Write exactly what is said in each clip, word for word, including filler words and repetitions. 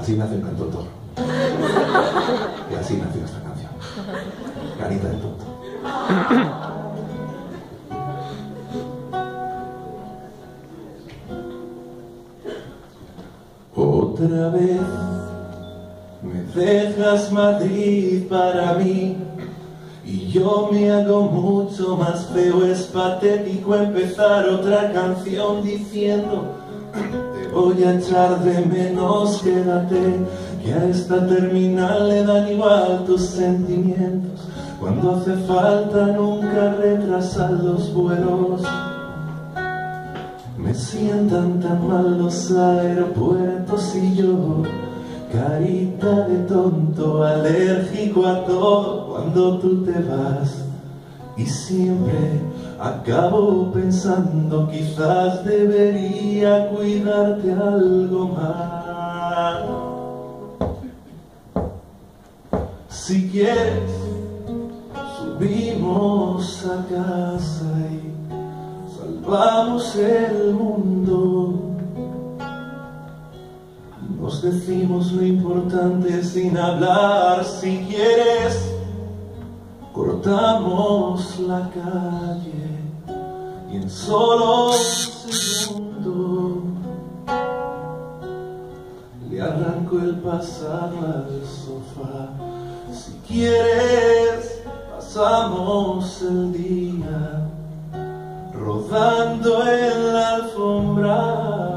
Así nace el cantautor. Y así nació esta canción. Carita de tonto. Otra vez me dejas Madrid para mí y yo me hago mucho más feo. Es patético empezar otra canción diciendo te voy a echar de menos, quédate, que a esta terminal le dan igual tus sentimientos. Cuando hace falta nunca retrasan los vuelos. Me sientan tan mal los aeropuertos y yo, carita de tonto, alérgico a todo cuando tú te vas. Y siempre acabo pensando, quizás debería cuidarte algo más. Si quieres, subimos a casa y salvamos el mundo. Nos decimos lo importante sin hablar. Si quieres, cortamos la calle y en solo un segundo le arranco el pasado al sofá. Si quieres, pasamos el día rodando en la alfombra.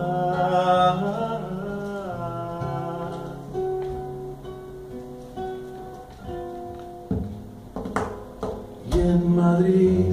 Y en Madrid,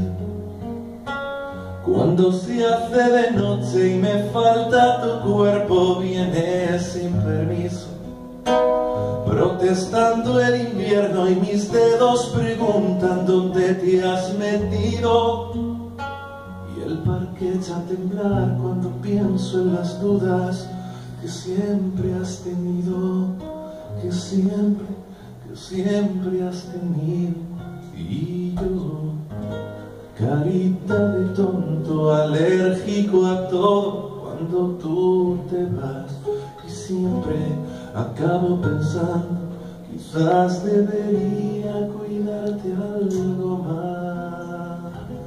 cuando se hace de noche y me falta tu cuerpo, vienes sin permiso, protestando el invierno, y mis dedos preguntan dónde te has metido. El parque echa a temblar cuando pienso en las dudas que siempre has tenido, que siempre, que siempre has tenido. Y yo, carita de tonto, alérgico a todo cuando tú te vas. Y siempre acabo pensando, quizás debería cuidarte algo más.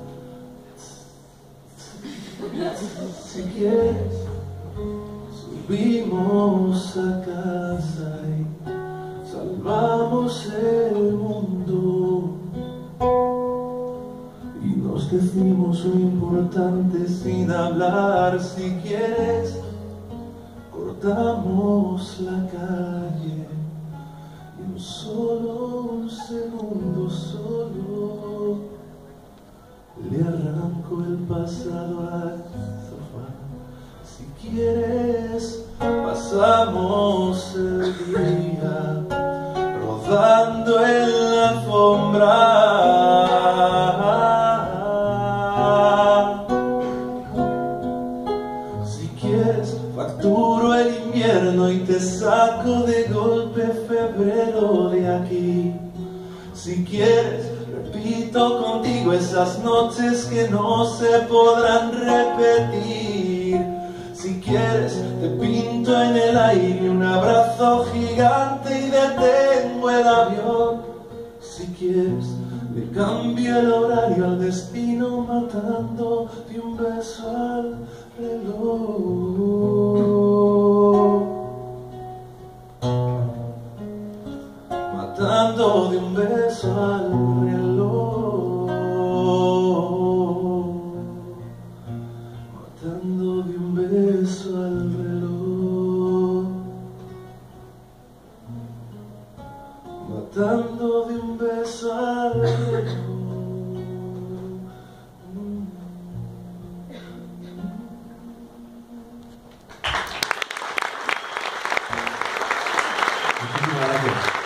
Si quieres, subimos a casa y salvamos el mundo. Y nos decimos lo importante sin hablar. Si quieres, cortamos la calle y en solo un segundo, solo le arranco el pasado al sofá. Si quieres, pasamos el día rodando en la alfombra. Si quieres, facturo el invierno y te saco de golpe febrero de aquí. Si quieres, repito contigo esas noches que no se podrán repetir. Si quieres, te pinto en el aire un abrazo gigante y detengo el avión. Si quieres, le cambio el horario al destino, matando de un beso al reloj. Matando de un beso al reloj. Matando de un beso al reloj. Matando de un beso al reloj. Muchísimas gracias.